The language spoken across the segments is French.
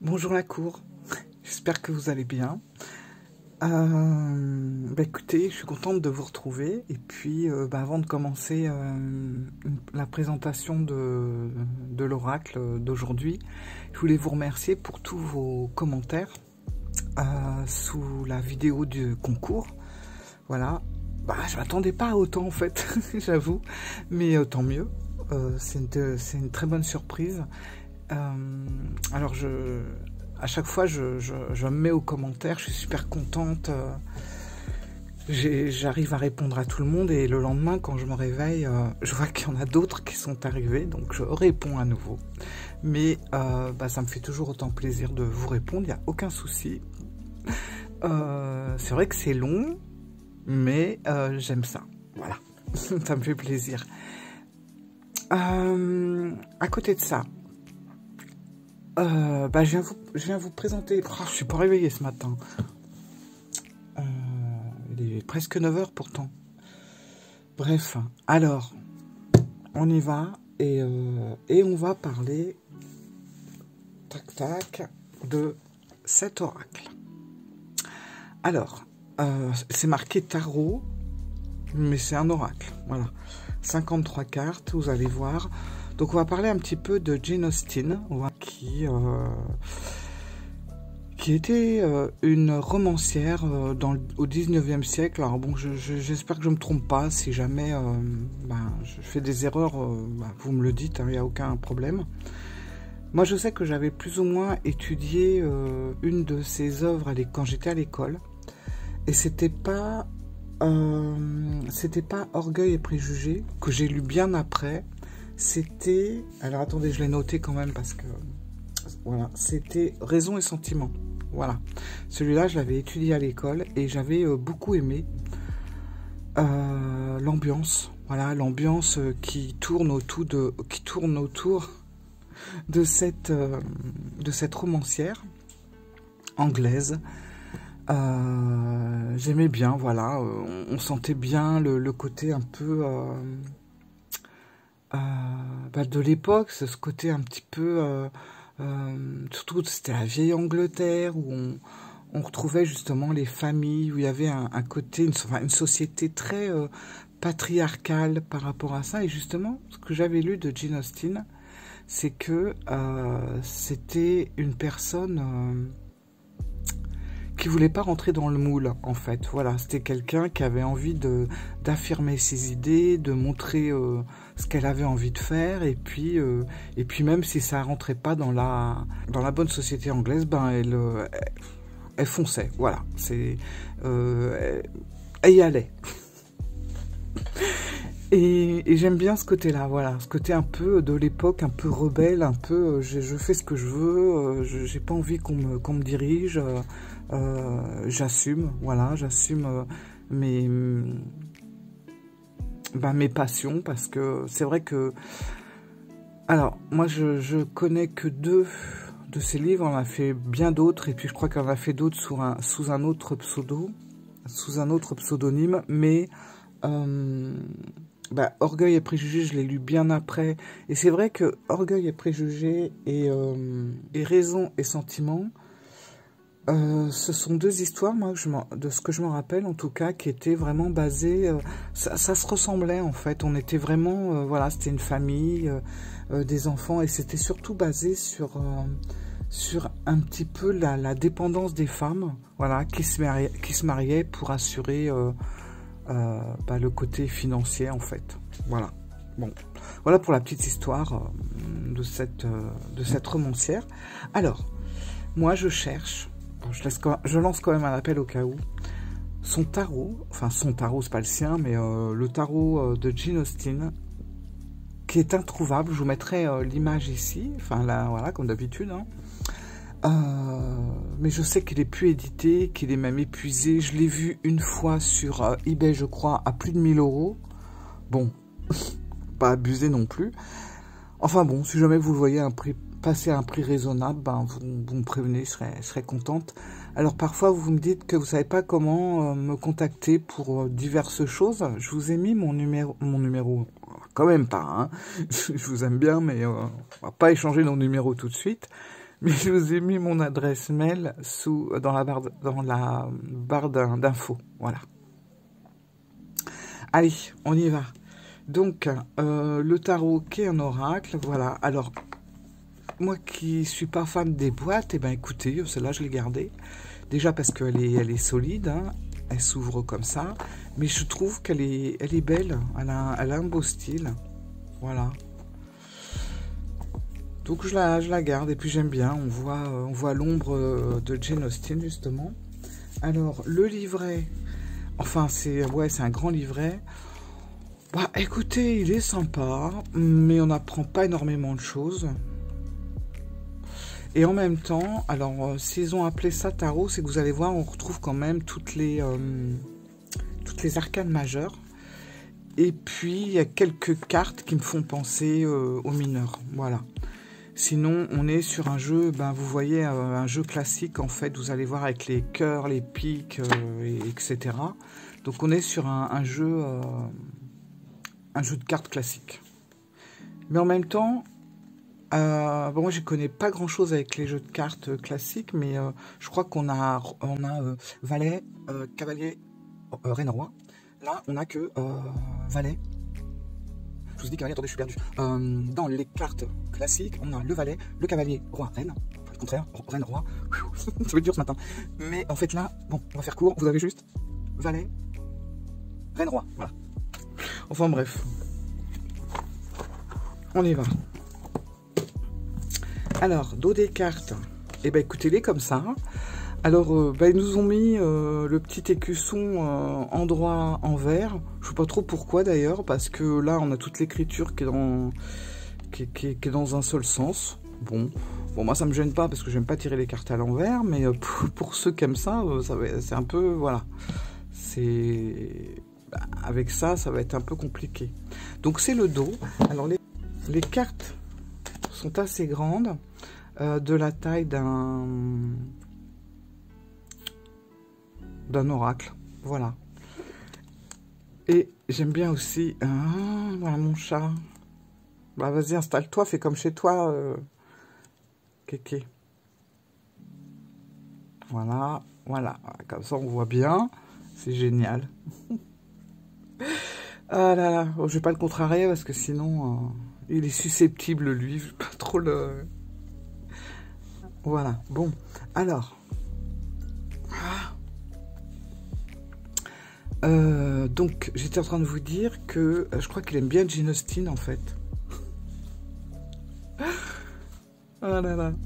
Bonjour la cour, j'espère que vous allez bien. Écoutez, je suis contente de vous retrouver. Et puis, avant de commencer la présentation de l'oracle d'aujourd'hui, je voulais vous remercier pour tous vos commentaires sous la vidéo du concours. Voilà, je m'attendais pas à autant en fait, j'avoue, mais tant mieux. C'est une très bonne surprise. Alors à chaque fois je me mets aux commentaires, je suis super contente, j'arrive à répondre à tout le monde, et le lendemain quand je me réveille, je vois qu'il y en a d'autres qui sont arrivés, donc je réponds à nouveau. Mais ça me fait toujours autant plaisir de vous répondre, il n'y a aucun souci. C'est vrai que c'est long, mais j'aime ça, voilà. Ça me fait plaisir. À côté de ça, je viens vous présenter. Oh, je suis pas réveillée ce matin. Il est presque 9 h pourtant. Bref, alors, on y va et on va parler, tac tac, de cet oracle. Alors, c'est marqué tarot, mais c'est un oracle. Voilà, 53 cartes, vous allez voir. Donc on va parler un petit peu de Jane Austen, qui était une romancière au 19e siècle. Alors bon, j'espère que je ne me trompe pas. Si jamais je fais des erreurs, vous me le dites, il n'y a aucun problème. Moi je sais que j'avais plus ou moins étudié une de ses œuvres quand j'étais à l'école. Et c'était pas Orgueil et Préjugés, que j'ai lu bien après. C'était, alors attendez, je l'ai noté quand même parce que, voilà, c'était Raison et Sentiment. Voilà, celui-là, je l'avais étudié à l'école et j'avais beaucoup aimé l'ambiance. Voilà, l'ambiance qui tourne autour de cette romancière anglaise. J'aimais bien, voilà, on sentait bien le côté un peu de l'époque, ce côté un petit peu, surtout c'était la vieille Angleterre, où on retrouvait justement les familles, où il y avait un côté, une société très patriarcale par rapport à ça. Et justement, ce que j'avais lu de Jane Austen, c'est que c'était une personne qui voulait pas rentrer dans le moule, en fait. Voilà, c'était quelqu'un qui avait envie d'affirmer ses idées, de montrer ce qu'elle avait envie de faire, et puis même si ça rentrait pas dans la bonne société anglaise, elle fonçait. Voilà, elle y allait. Et j'aime bien ce côté-là, voilà, ce côté un peu de l'époque, un peu rebelle, un peu je fais ce que je veux, j'ai pas envie qu'on me dirige, j'assume, voilà, j'assume mes passions, parce que c'est vrai que, alors, moi je connais que 2 de ces livres, on en a fait bien d'autres, et puis je crois qu'on en a fait d'autres sous un autre pseudonyme, mais Orgueil et Préjugés, je l'ai lu bien après. Et c'est vrai que Orgueil et Préjugés et Raison et Sentiment, ce sont 2 histoires, moi, de ce que je me rappelle, en tout cas, qui étaient vraiment basées... ça se ressemblait, en fait. On était vraiment... voilà, c'était une famille, des enfants, et c'était surtout basé sur un petit peu la dépendance des femmes, voilà, qui se mariaient pour assurer... le côté financier, en fait. Voilà. Bon, voilà pour la petite histoire de cette romancière. Alors, moi je cherche, je lance quand même un appel au cas où, son tarot, c'est pas le sien, mais le tarot de Jane Austen, qui est introuvable. Je vous mettrai l'image ici, là, voilà, comme d'habitude, hein. Mais je sais qu'il est plus édité, qu'il est même épuisé. Je l'ai vu une fois sur eBay, je crois, à plus de 1000 €. Bon, pas abusé non plus. Enfin bon, si jamais vous le voyez passer à un prix raisonnable, vous me prévenez, je serais contente. Alors parfois vous me dites que vous savez pas comment me contacter pour diverses choses. Je vous ai mis mon numéro, quand même pas, hein. Je vous aime bien, mais on va pas échanger nos numéros tout de suite. Mais je vous ai mis mon adresse mail dans la barre d'infos. Voilà. Allez, on y va. Donc, le tarot qui est un oracle, voilà. Alors, moi qui suis pas fan des boîtes, eh ben écoutez, celle-là je l'ai gardée. Déjà parce qu'elle est solide, hein. Elle s'ouvre comme ça. Mais je trouve qu'elle est belle. Elle a un beau style. Voilà. Donc je la garde et puis j'aime bien. On voit l'ombre de Jane Austen justement. Alors le livret, enfin c'est un grand livret. Bah écoutez, il est sympa, mais on n'apprend pas énormément de choses. Et en même temps, alors s'ils ont appelé ça tarot, c'est que vous allez voir, on retrouve quand même toutes les arcanes majeures. Et puis il y a quelques cartes qui me font penser aux mineurs. Voilà. Sinon, on est sur un jeu, ben, vous voyez, un jeu classique, en fait, vous allez voir avec les cœurs, les piques, etc. Donc, on est sur un jeu de cartes classique. Mais en même temps, bon, moi, je connais pas grand-chose avec les jeux de cartes classiques, mais je crois qu'on a valet, cavalier, reine, roi. Là, on a que valet. Je vous dis cavalier, attendez, je suis perdu. Dans les cartes classiques, on a le valet, le cavalier, roi, reine. Le contraire, reine, roi. Ça va être dur ce matin. Mais en fait là, bon, on va faire court. Vous avez juste valet, reine, roi. Voilà. Enfin bref. On y va. Alors, dos des cartes. Eh ben écoutez-les comme ça. Alors, ils nous ont mis le petit écusson endroit en vert. Je sais pas trop pourquoi d'ailleurs, parce que là, on a toute l'écriture qui est dans un seul sens. Bon, moi, ça me gêne pas parce que j'aime pas tirer les cartes à l'envers, mais pour ceux qui aiment ça, c'est un peu, voilà. Avec ça, ça va être un peu compliqué. Donc, c'est le dos. Alors, les cartes sont assez grandes, de la taille d'un oracle, voilà. Et j'aime bien aussi, voilà mon chat. Bah vas-y, installe-toi, fais comme chez toi, Kéké. Voilà, comme ça on voit bien, c'est génial. Ah là là, je vais pas le contrarier parce que sinon, il est susceptible lui, je vais pas trop le... Voilà, bon, alors... donc, j'étais en train de vous dire que je crois qu'il aime bien Jane Austen, en fait. Oh là là.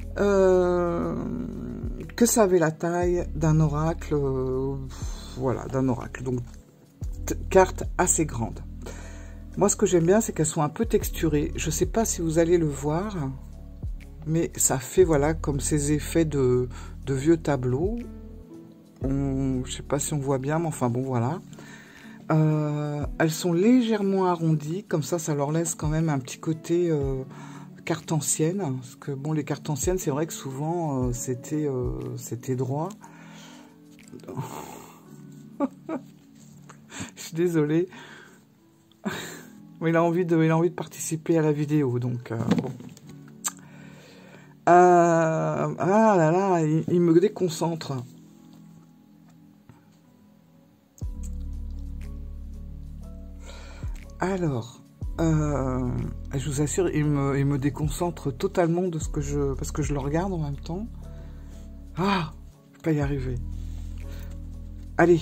Que ça avait la taille d'un oracle, voilà, d'un oracle. Donc, carte assez grande. Moi, ce que j'aime bien, c'est qu'elles sont un peu texturées. Je sais pas si vous allez le voir, mais ça fait, voilà, comme ces effets de vieux tableaux. Je sais pas si on voit bien, mais enfin bon, voilà. Elles sont légèrement arrondies, comme ça leur laisse quand même un petit côté carte ancienne. Parce que bon, les cartes anciennes, c'est vrai que souvent c'était droit. Je suis désolée. Mais il a envie de participer à la vidéo, donc bon. Ah là là, il me déconcentre. Alors, je vous assure, il me déconcentre totalement de parce que je le regarde en même temps. Ah, je vais pas y arriver. Allez.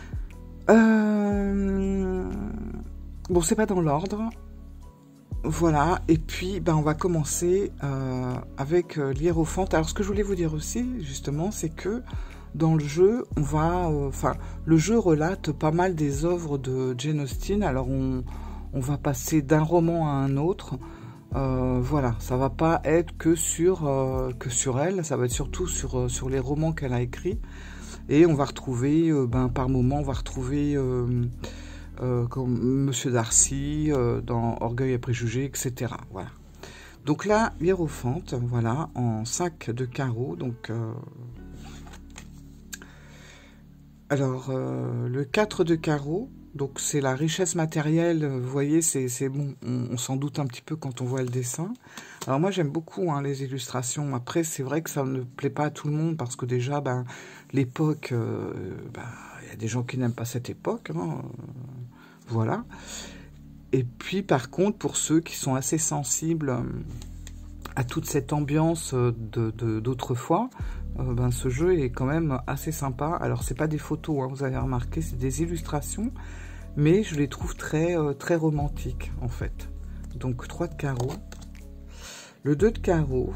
Bon, c'est pas dans l'ordre. Voilà, et puis on va commencer avec l'hiérophante. Alors, ce que je voulais vous dire aussi, justement, c'est que dans le jeu, le jeu relate pas mal des œuvres de Jane Austen. Alors, on va passer d'un roman à un autre. Voilà, ça va pas être que sur elle, ça va être surtout sur les romans qu'elle a écrits. Et on va retrouver, par moment, on va retrouver comme Monsieur Darcy dans Orgueil et Préjugés, etc. Voilà. Donc là, l'hiérophante, voilà, en 5 de carreau. Donc, alors, le 4 de carreau, Donc c'est la richesse matérielle, vous voyez, c'est bon, on s'en doute un petit peu quand on voit le dessin. Alors moi j'aime beaucoup hein, les illustrations. Après c'est vrai que ça ne plaît pas à tout le monde parce que déjà ben, l'époque, y a des gens qui n'aiment pas cette époque, hein, voilà. Et puis par contre pour ceux qui sont assez sensibles à toute cette ambiance d'autrefois, ben, ce jeu est quand même assez sympa. Alors c'est pas des photos, hein, vous avez remarqué, c'est des illustrations, mais je les trouve très, très romantiques en fait. Donc 3 de carreau, le 2 de carreau,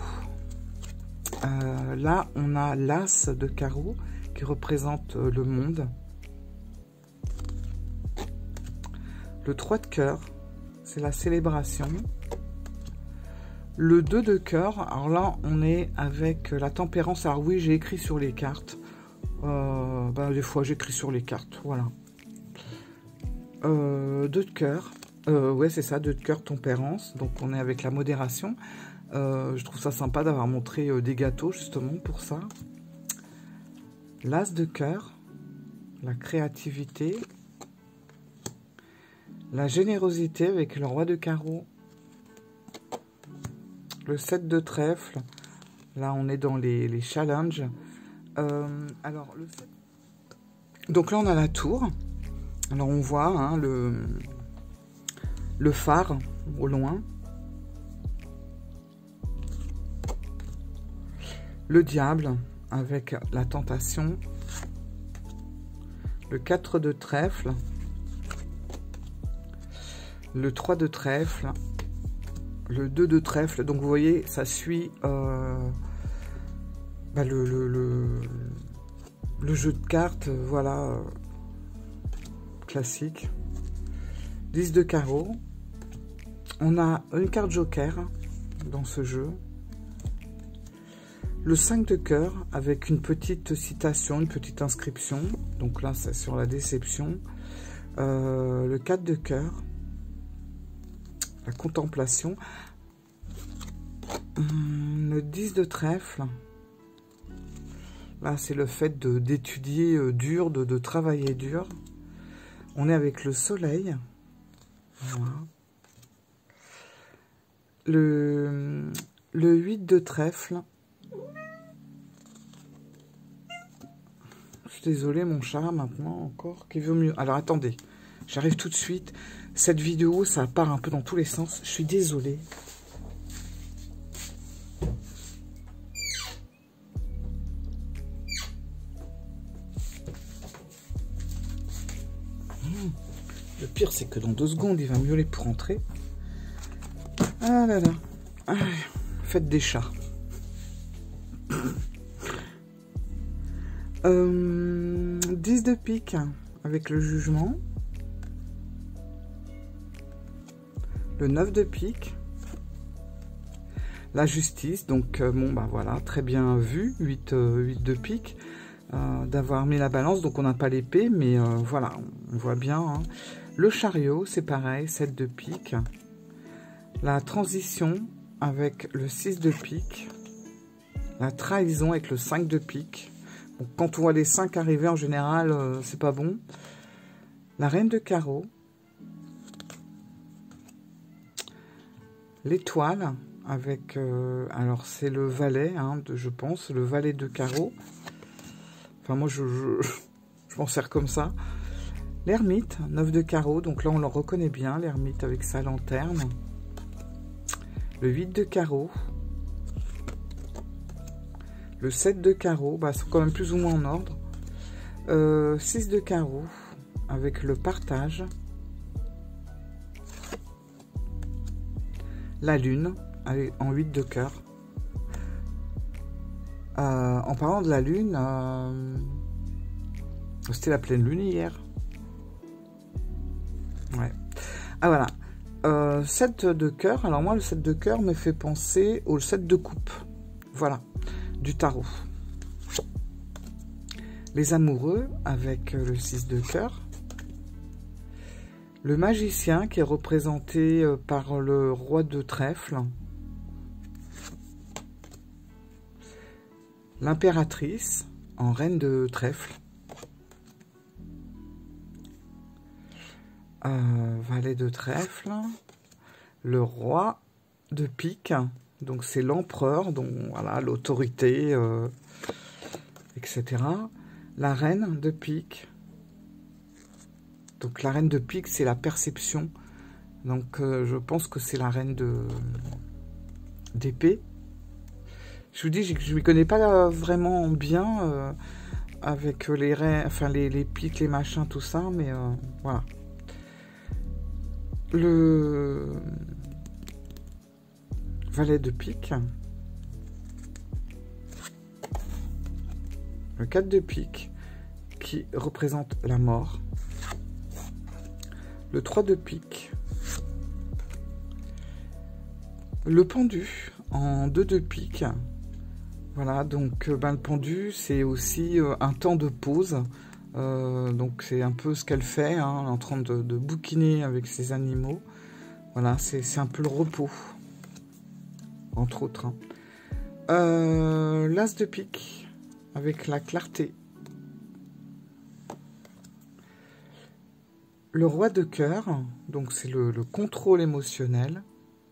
là on a l'as de carreau qui représente le monde, le 3 de cœur, c'est la célébration. Le 2 de cœur, alors là on est avec la tempérance. Alors oui, j'ai écrit sur les cartes, des fois j'écris sur les cartes, voilà. 2 de cœur, ouais c'est ça, 2 de cœur, tempérance, donc on est avec la modération. Je trouve ça sympa d'avoir montré des gâteaux justement pour ça. L'as de cœur, la créativité, la générosité avec le roi de carreau. Le 7 de trèfle, là on est dans les challenges. Alors le 7... Donc là on a la tour. Alors on voit hein, le phare au loin. Le diable avec la tentation. Le 4 de trèfle. Le 3 de trèfle. Le 2 de trèfle, donc vous voyez, ça suit le jeu de cartes, voilà, classique. 10 de carreau. On a une carte joker dans ce jeu. Le 5 de cœur avec une petite citation, une petite inscription. Donc là, c'est sur la déception. Le 4 de cœur. La contemplation. Le 10 de trèfle. Là, c'est le fait d'étudier dur, de travailler dur. On est avec le soleil. Voilà. Le 8 de trèfle. Je suis désolée, mon chat, maintenant, encore, qui veut mieux. Alors, attendez. J'arrive tout de suite. Cette vidéo, ça part un peu dans tous les sens. Je suis désolée. Le pire, c'est que dans 2 secondes, il va miauler pour rentrer. Ah là là. Ah, faites des chats. 10 de pique avec le jugement. Le 9 de pique. La justice. Donc, bon, bah voilà, très bien vu. 8 de pique. D'avoir mis la balance. Donc, on n'a pas l'épée, mais voilà, on voit bien. Hein. Le chariot, c'est pareil. 7 de pique. La transition avec le 6 de pique. La trahison avec le 5 de pique. Donc, quand on voit les 5 arriver, en général, c'est pas bon. La reine de carreau. L'étoile avec... alors, c'est le valet, hein, je pense. Le valet de carreau. Enfin, moi, je m'en sers comme ça. L'ermite, 9 de carreau. Donc là, on le reconnaît bien, l'ermite avec sa lanterne. Le 8 de carreau. Le 7 de carreau, bah, c'est quand même plus ou moins en ordre. 6 de carreau, avec le partage. La lune, en 8 de cœur. En parlant de la lune, c'était la pleine lune hier. Ouais. Ah voilà. 7 de cœur. Alors moi, le 7 de cœur me fait penser au 7 de coupe. Voilà. Du tarot. Les amoureux avec le 6 de cœur. Le magicien qui est représenté par le roi de trèfle. L'impératrice en reine de trèfle. Valet de trèfle, le roi de pique, donc c'est l'empereur, donc voilà, l'autorité, etc. La reine de pique, donc la reine de pique, c'est la perception, donc je pense que c'est la reine d'épée. Je vous dis, je ne m'y connais pas vraiment bien avec les reines, enfin les piques, les machins, tout ça, mais voilà. Le valet de pique, le 4 de pique qui représente la mort, le 3 de pique, le pendu en 2 de pique. Voilà, donc le pendu, c'est aussi un temps de pause. Donc c'est un peu ce qu'elle fait, hein, en train de bouquiner avec ses animaux. Voilà, c'est un peu le repos, entre autres. Hein. L'as de pique, avec la clarté. Le roi de cœur, donc c'est le contrôle émotionnel.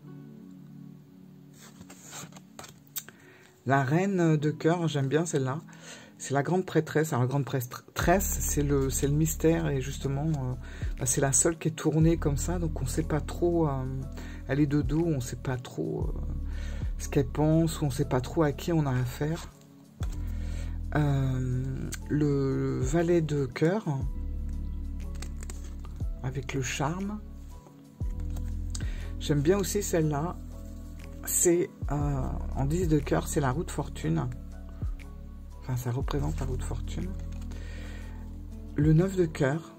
La reine de cœur, j'aime bien celle-là. C'est la grande prêtresse. Alors, la grande prêtresse, c'est le mystère. Et justement, c'est la seule qui est tournée comme ça. Donc, on ne sait pas trop. Elle est de dos. On ne sait pas trop ce qu'elle pense. On ne sait pas trop à qui on a affaire. Le valet de cœur. Avec le charme. J'aime bien aussi celle-là. C'est en 10 de cœur, c'est la roue de fortune. Enfin, ça représente la roue de fortune. Le 9 de cœur.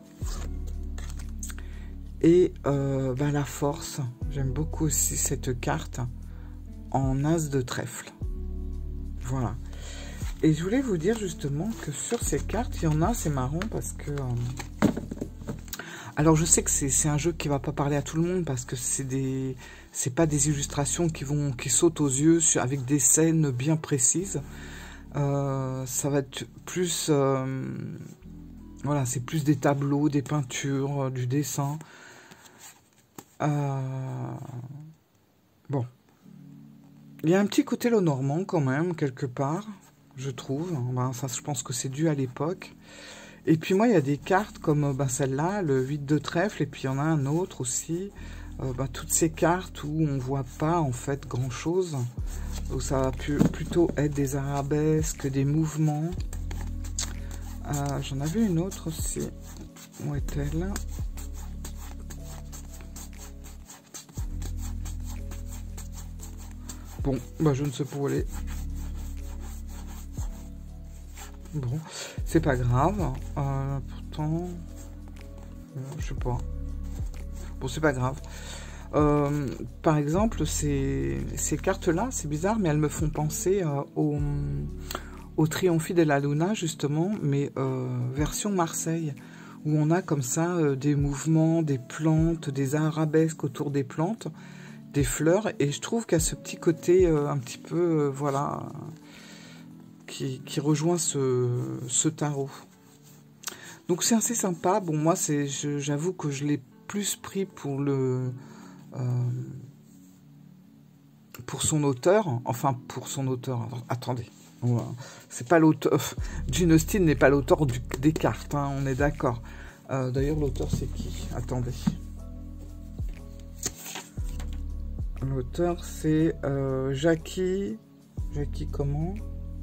Et la force. J'aime beaucoup aussi cette carte en as de trèfle. Voilà. Et je voulais vous dire justement que sur ces cartes, il y en a, c'est marrant parce que... alors, je sais que c'est un jeu qui va pas parler à tout le monde parce que c'est pas des illustrations qui sautent aux yeux avec des scènes bien précises. Ça va être plus... voilà, c'est plus des tableaux, des peintures, du dessin. Bon. Il y a un petit côté Lenormand quand même, quelque part, je trouve. Ça, je pense que c'est dû à l'époque. Et puis moi, il y a des cartes comme celle-là, le 8 de trèfle, et puis il y en a un autre aussi. Toutes ces cartes où on voit pas en fait grand-chose, où ça va plutôt être des arabesques, des mouvements. J'en avais une autre aussi. Où est-elle? Bon, je ne sais pas où elle est. Bon, c'est pas grave. Pourtant, je sais pas. Bon, c'est pas grave. Par exemple, ces cartes-là, c'est bizarre, mais elles me font penser au Trionfi de la Luna, justement, mais version Marseille, où on a comme ça des mouvements, des plantes, des arabesques autour des plantes, des fleurs, et je trouve qu'il y a ce petit côté un petit peu, voilà, qui rejoint ce tarot. Donc c'est assez sympa. Bon, moi, j'avoue que je l'ai plus pris pour pour son auteur, enfin pour son auteur. Attendez, c'est pas l'auteur. Jane Austen n'est pas l'auteur des cartes, hein, on est d'accord. D'ailleurs, l'auteur c'est qui? Attendez. L'auteur c'est Jackie comment?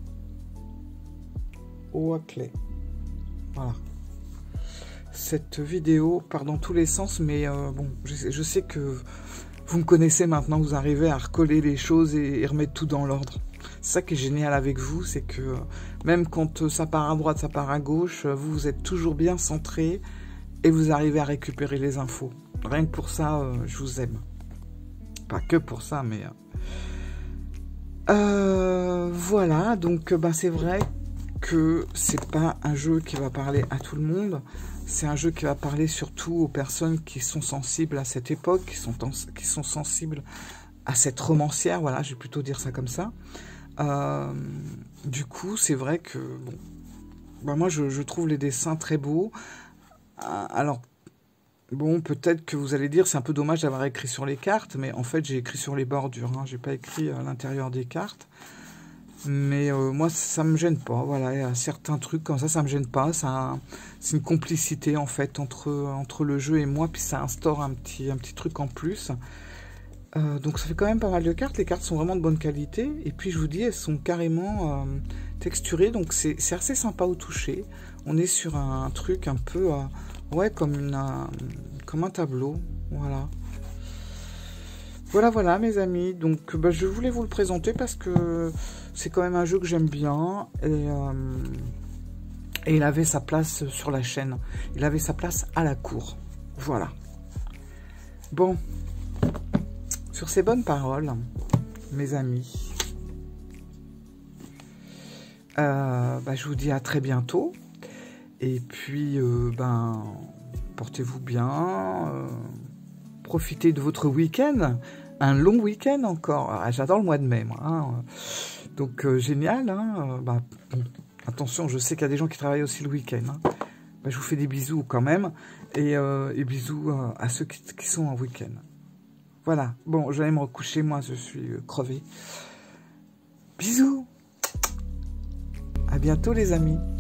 Oakley. Voilà. Cette vidéo part dans tous les sens, mais bon, je sais que vous me connaissez maintenant, vous arrivez à recoller les choses et remettre tout dans l'ordre. C'est ça qui est génial avec vous, c'est que même quand ça part à droite, ça part à gauche, vous êtes toujours bien centré et vous arrivez à récupérer les infos. Rien que pour ça, je vous aime. Pas que pour ça, mais... voilà, donc c'est vrai que c'est pas un jeu qui va parler à tout le monde. C'est un jeu qui va parler surtout aux personnes qui sont sensibles à cette époque, qui sont sensibles à cette romancière, voilà, je vais plutôt dire ça comme ça. Du coup, c'est vrai que, bon, moi, je trouve les dessins très beaux. Alors, Bon, peut-être que vous allez dire, c'est un peu dommage d'avoir écrit sur les cartes, mais en fait, j'ai écrit sur les bordures, hein, j'ai pas écrit à l'intérieur des cartes. Mais moi, ça me gêne pas, voilà, il y a certains trucs comme ça me gêne pas, c'est une complicité, en fait, entre le jeu et moi, puis ça instaure un petit truc en plus. Donc ça fait quand même pas mal de cartes, les cartes sont vraiment de bonne qualité, et puis je vous dis, elles sont carrément texturées, donc c'est assez sympa au toucher. On est sur un truc un peu, ouais, comme un tableau, voilà. Voilà mes amis, donc bah, je voulais vous le présenter parce que c'est quand même un jeu que j'aime bien, et il avait sa place sur la chaîne, il avait sa place à la cour, voilà. Bon, sur ces bonnes paroles, mes amis, bah, je vous dis à très bientôt, et puis ben, portez-vous bien, profitez de votre week-end, un long week-end encore. Ah, j'adore le mois de mai, moi. Hein. Donc, génial. Hein. Bah, bon, attention, je sais qu'il y a des gens qui travaillent aussi le week-end. Hein. Bah, je vous fais des bisous quand même. Et bisous à ceux qui sont en week-end. Voilà. Bon, j'allais me recoucher. Moi, je suis crevé. Bisous. À bientôt, les amis.